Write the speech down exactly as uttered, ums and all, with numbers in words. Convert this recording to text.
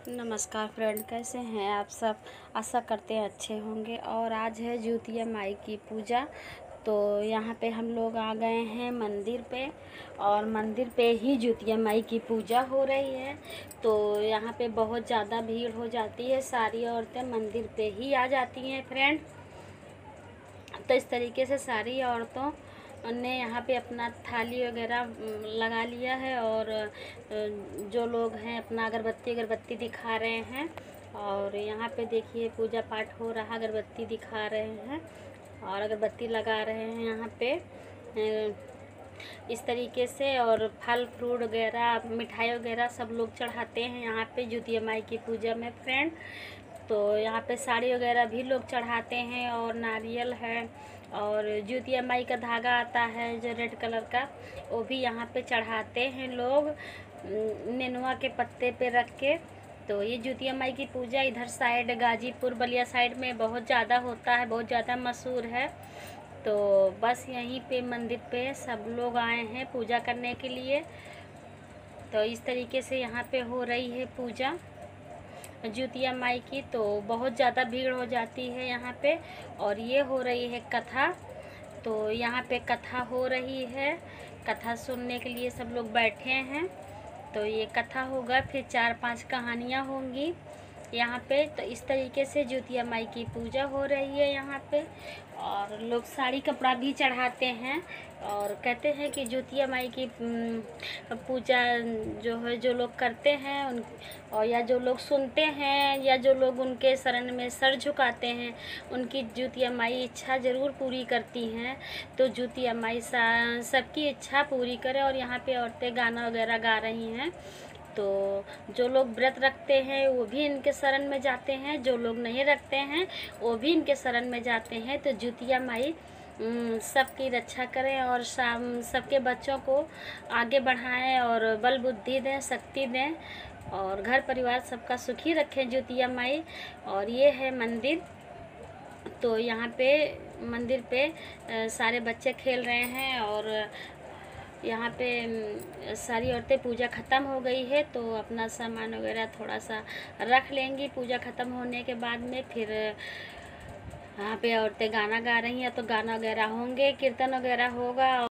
नमस्कार फ्रेंड, कैसे हैं आप सब। आशा करते हैं अच्छे होंगे। और आज है ज्योतिया माई की पूजा। तो यहाँ पे हम लोग आ गए हैं मंदिर पे, और मंदिर पे ही ज्योतिया माई की पूजा हो रही है। तो यहाँ पे बहुत ज़्यादा भीड़ हो जाती है, सारी औरतें मंदिर पे ही आ जाती हैं फ्रेंड। तो इस तरीके से सारी औरतों ने यहाँ पे अपना थाली वगैरह लगा लिया है, और जो लोग हैं अपना अगरबत्ती अगरबत्ती दिखा रहे हैं। और यहाँ पे देखिए पूजा पाठ हो रहा, अगरबत्ती दिखा रहे हैं और अगरबत्ती लगा रहे हैं यहाँ पे इस तरीके से। और फल फ्रूट वगैरह मिठाई वगैरह सब लोग चढ़ाते हैं यहाँ पे ज्योतिया माई की पूजा में फ्रेंड। तो यहाँ पे साड़ी वगैरह भी लोग चढ़ाते हैं, और नारियल है, और ज्योतिया माई का धागा आता है जो रेड कलर का, वो भी यहाँ पे चढ़ाते हैं लोग नेनुआ के पत्ते पे रख के। तो ये ज्योतिया माई की पूजा इधर साइड गाजीपुर बलिया साइड में बहुत ज़्यादा होता है, बहुत ज़्यादा मशहूर है। तो बस यहीं पे मंदिर पे सब लोग आए हैं पूजा करने के लिए। तो इस तरीके से यहाँ पे हो रही है पूजा ज्योतिया माई की। तो बहुत ज़्यादा भीड़ हो जाती है यहाँ पे। और ये हो रही है कथा। तो यहाँ पे कथा हो रही है, कथा सुनने के लिए सब लोग बैठे हैं। तो ये कथा होगा, फिर चार पांच कहानियाँ होंगी यहाँ पे। तो इस तरीके से ज्योतिया माई की पूजा हो रही है यहाँ पे। और लोग साड़ी कपड़ा भी चढ़ाते हैं, और कहते हैं कि ज्योतिया माई की पूजा जो है जो लोग करते हैं उन, और या जो लोग सुनते हैं, या जो लोग उनके शरण में सर झुकाते हैं, उनकी ज्योतिया माई इच्छा ज़रूर पूरी करती हैं। तो ज्योतिया माई सबकी इच्छा पूरी करे। और यहाँ पे औरतें गाना वगैरह गा रही हैं। तो जो लोग व्रत रखते हैं वो भी इनके शरण में जाते हैं, जो लोग नहीं रखते हैं वो भी इनके शरण में जाते हैं। तो ज्योतिया माई सबकी रक्षा करें, और शाम सबके बच्चों को आगे बढ़ाएं, और बल बुद्धि दें, शक्ति दें, और घर परिवार सबका सुखी रखें ज्योतिया माई। और ये है मंदिर। तो यहाँ पे मंदिर पे सारे बच्चे खेल रहे हैं, और यहाँ पे सारी औरतें पूजा ख़त्म हो गई है तो अपना सामान वगैरह थोड़ा सा रख लेंगी। पूजा ख़त्म होने के बाद में फिर यहाँ पे औरतें गाना गा रही हैं, तो गाना वगैरह होंगे, कीर्तन वगैरह होगा।